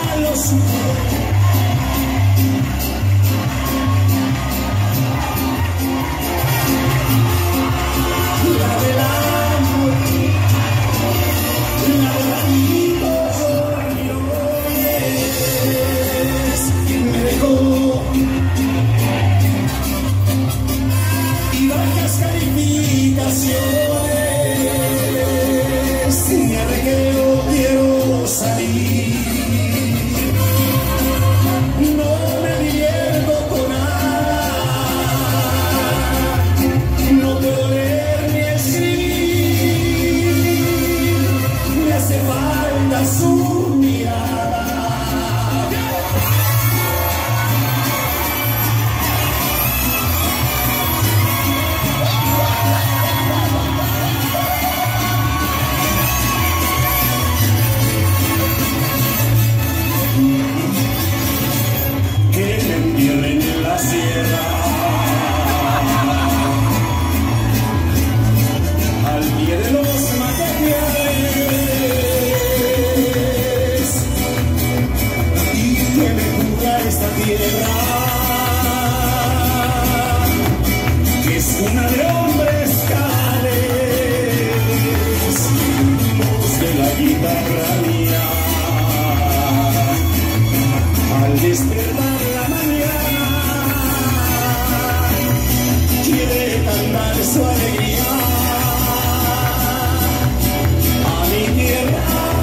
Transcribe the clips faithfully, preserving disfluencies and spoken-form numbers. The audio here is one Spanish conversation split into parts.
lo supo. La del amor, la del amigo, es quien me dejó. Y bajas calificaciones, me arregleo, quiero salir. No me divierto con nada, no puedo leer ni escribir, me hace falta su mirada. Es una de hombres cabales, voz de la guitarra mía. Al despertar la mañana, quiere cantar su alegría a mi tierra.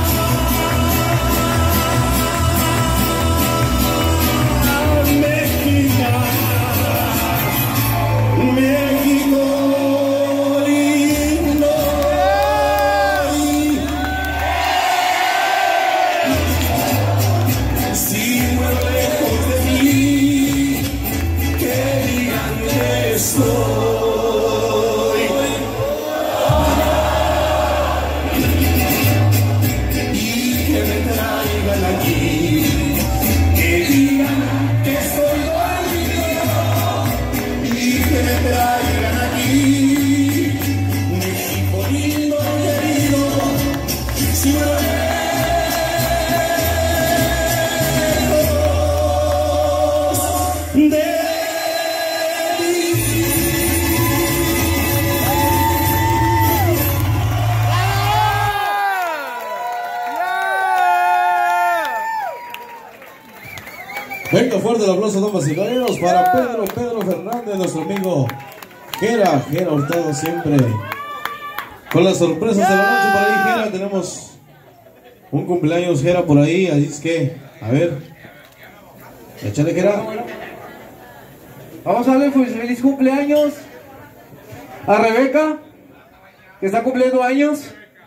Venga, fuerte el aplauso, damas y caballeros, para Pedro, Pedro Fernández, nuestro amigo Jera, Jera Hurtado, siempre con las sorpresas de la noche. Por ahí, Jera, tenemos un cumpleaños, Jera, por ahí, así es que, a ver, échale, Jera. Vamos a darle feliz cumpleaños a Rebeca, que está cumpliendo años.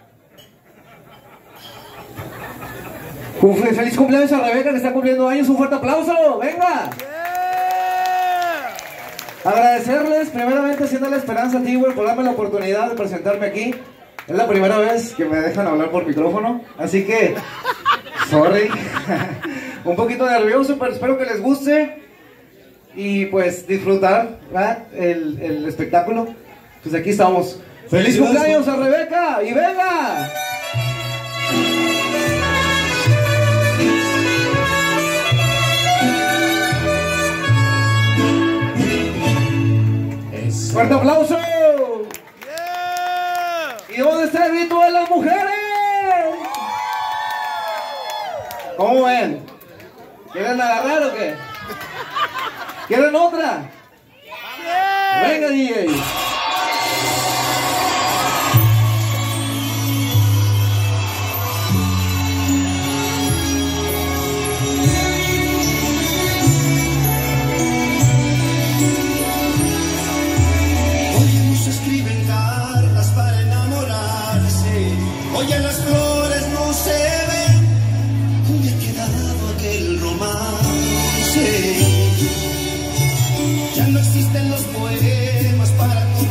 Feliz cumpleaños a Rebeca, que está cumpliendo años. Un fuerte aplauso, venga. Yeah. Agradecerles primeramente, siendo la esperanza, T-Way, por darme la oportunidad de presentarme aquí. Es la primera vez que me dejan hablar por micrófono, así que sorry. Un poquito nervioso, pero espero que les guste y pues disfrutar, ¿verdad? El, el espectáculo. Pues aquí estamos. Feliz cumpleaños a Rebeca y venga. ¡Fuerte aplauso! Yeah. ¿Y dónde está el grito de las mujeres? ¿Cómo ven? ¿Quieren agarrar o qué? ¿Quieren otra? Yeah. Venga, D J. Oye, las flores no se ven, ¿dónde ha quedado aquel romance? Ya no existen los poemas para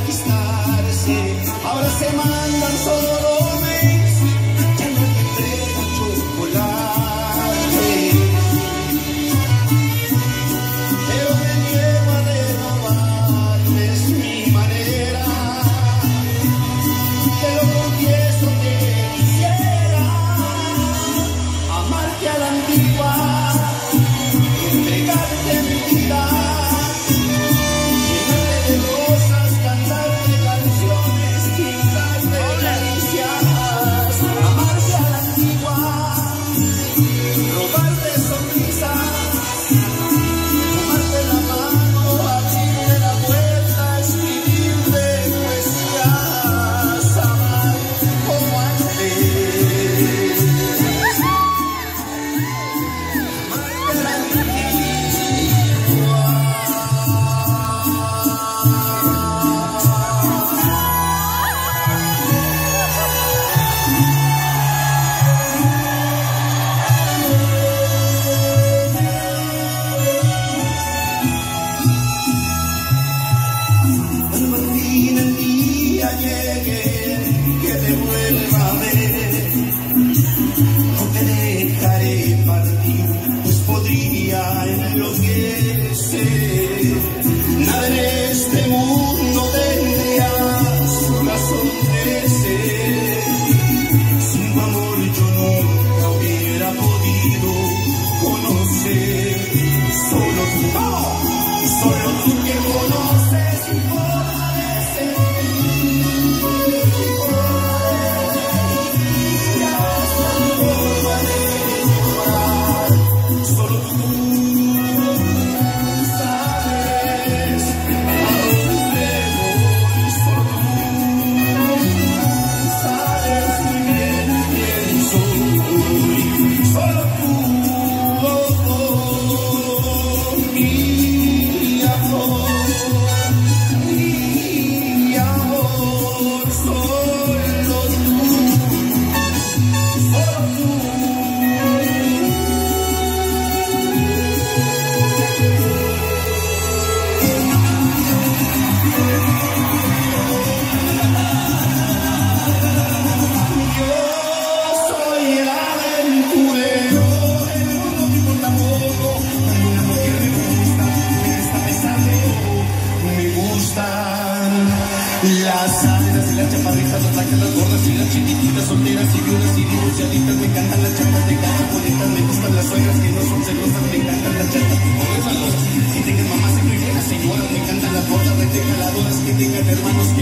Las altas y las chaparritas, las flacas, las gordas y las chiquititas, solteras y viudas y divorciaditas. Me encantan las chatas de casa bonitas, me gustan las suegras que no son celosas, me encantan las chatas que tengan mamás y primeras señoras, me encantan las gordas retecaladoras que tengan hermanos